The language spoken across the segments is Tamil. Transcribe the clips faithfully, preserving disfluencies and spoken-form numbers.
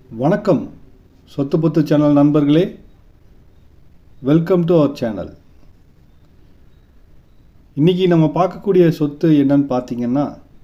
வணக்கம் சொத்து பொத்து சேனல் நண்பர்களே, வெல்கம் டு அவர் சேனல். இன்றைக்கி நம்ம பார்க்கக்கூடிய சொத்து என்னன்னு பார்த்தீங்கன்னா,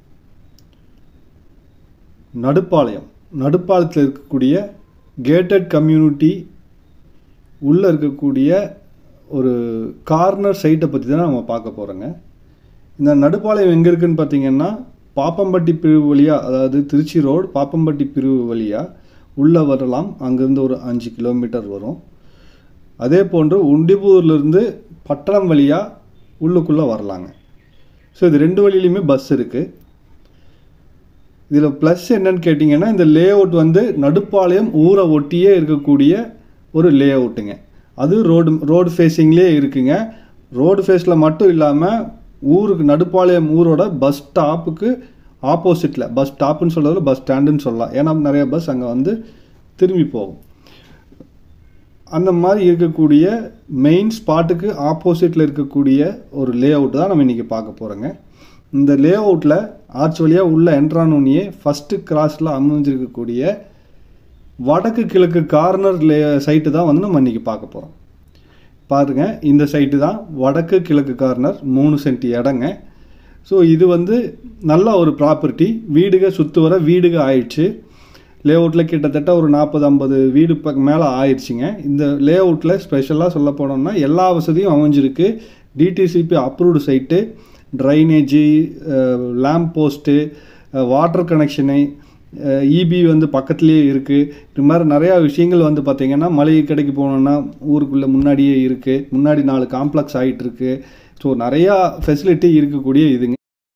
நடுப்பாளையம் நடுப்பாளையத்தில் இருக்கக்கூடிய கேட்டட் கம்யூனிட்டி உள்ளே இருக்கக்கூடிய ஒரு கார்னர் சைட்டை பற்றி தான் நம்ம பார்க்க போகிறோங்க. இந்த நடுப்பாளையம் எங்கே இருக்குதுன்னு பார்த்தீங்கன்னா, பாப்பம்பட்டி பிரிவு வழியாக, அதாவது திருச்சி ரோடு பாப்பம்பட்டி பிரிவு வழியாக உள்ளே வரலாம். அங்கேருந்து ஒரு அஞ்சு கிலோமீட்டர் வரும். அதே போன்று உண்டிபூர்லேருந்து பட்டணம் வழியாக உள்ளுக்குள்ளே வரலாங்க. ஸோ இது ரெண்டு வழியிலையுமே பஸ் இருக்குது. இதில் ப்ளஸ் என்னன்னு கேட்டிங்கன்னா, இந்த லே அவுட் வந்து நடுப்பாளையம் ஊரை ஒட்டியே இருக்கக்கூடிய ஒரு லே அவுட்டுங்க. அது ரோடு ரோடு ஃபேஸிங்லேயே இருக்குங்க. ரோடு ஃபேஸில் மட்டும் இல்லாமல் ஊருக்கு நடுப்பாளையம் ஊரோட பஸ் ஸ்டாப்புக்கு ஆப்போசிட்டில், பஸ் ஸ்டாப்புன்னு சொல்கிறதுல பஸ் ஸ்டாண்டுன்னு சொல்லலாம். ஏன்னா நிறைய பஸ் அங்கே வந்து திரும்பி போகும். அந்த மாதிரி இருக்கக்கூடிய மெயின் ஸ்பாட்டுக்கு ஆப்போசிட்டில் இருக்கக்கூடிய ஒரு லே அவுட் தான் நம்ம இன்றைக்கி பார்க்க போகிறோங்க. இந்த லே அவுட்டில் ஆர்ச் வழியாக உள்ள என்ட்ரானோனியே ஃபஸ்ட்டு கிராஸில் அமைஞ்சிருக்கக்கூடிய வடக்கு கிழக்கு கார்னர் லே சைட்டு தான் வந்து நம்ம இன்றைக்கி பார்க்க போகிறோம். பாருங்கள், இந்த சைட்டு தான் வடக்கு கிழக்கு கார்னர், மூணு சென்ட் இடங்க. ஸோ இது வந்து நல்ல ஒரு ப்ராப்பர்ட்டி. வீடுக சுற்று வர வீடுக ஆயிடுச்சு. லே அவுட்டில் கிட்டத்தட்ட ஒரு நாற்பது ஐம்பது வீடு பக்கம் மேலே ஆயிடுச்சுங்க. இந்த லே அவுட்டில் ஸ்பெஷலாக சொல்ல போனோம்னா எல்லா வசதியும் அமைஞ்சிருக்கு. DTCP approved site, drainage, lamp post, water connection, EB வந்து பக்கத்துலேயே இருக்குது. இது மாதிரி நிறையா விஷயங்கள் வந்து பார்த்திங்கன்னா, மளிகை கடைக்கு போனோன்னா ஊருக்குள்ளே முன்னாடியே இருக்குது. முன்னாடி நாலு காம்ப்ளெக்ஸ் ஆகிட்டுருக்கு. ஸோ நிறையா ஃபெசிலிட்டி இருக்கக்கூடிய இதுங்க.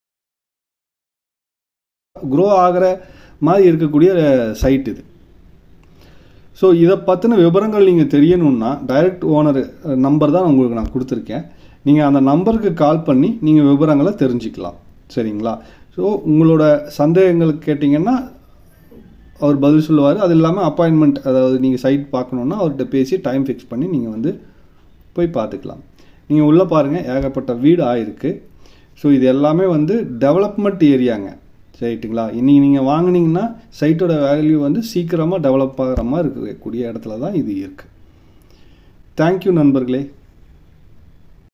க்ரோ ஆகிற மாதிரி இருக்கக்கூடிய சைட் இது. ஸோ இதை பற்றின விவரங்கள் நீங்கள் தெரியணுன்னா டைரக்ட் ஓனர் நம்பர் தான் உங்களுக்கு நான் கொடுத்துருக்கேன். நீங்கள் அந்த நம்பருக்கு கால் பண்ணி நீங்கள் விவரங்களை தெரிஞ்சுக்கலாம். சரிங்களா? ஸோ உங்களோட சந்தேகங்களுக்கு கேட்டிங்கன்னா அவர் பதில் சொல்லுவார். அது இல்லாமல் அப்பாயின்மெண்ட், அதாவது நீங்கள் சைட் பார்க்கணுன்னா அவர்கிட்ட பேசி டைம் ஃபிக்ஸ் பண்ணி நீங்கள் வந்து போய் பார்த்துக்கலாம். நீங்கள் உள்ளே பாருங்கள், ஏகப்பட்ட வீடு ஆயிருக்கு. ஸோ இது எல்லாமே வந்து டெவலப்மெண்ட் ஏரியாங்க. ரைட்டுங்களா? இன்றைக்கி நீங்கள் வாங்கினீங்கன்னா சைட்டோட வேல்யூ வந்து சீக்கிரமாக டெவலப் ஆகிற மாதிரி இருக்கக்கூடிய இடத்துல தான் இது இருக்குது. தேங்க்யூ நண்பர்களே.